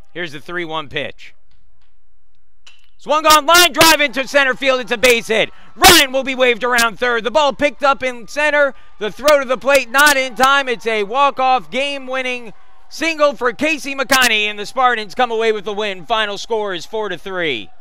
Here's the 3-1 pitch. Swung on, line drive into center field. It's a base hit. Ryan will be waved around third. The ball picked up in center. The throw to the plate not in time. It's a walk-off game-winning single for Casey McConihe, and the Spartans come away with the win. Final score is 4-3.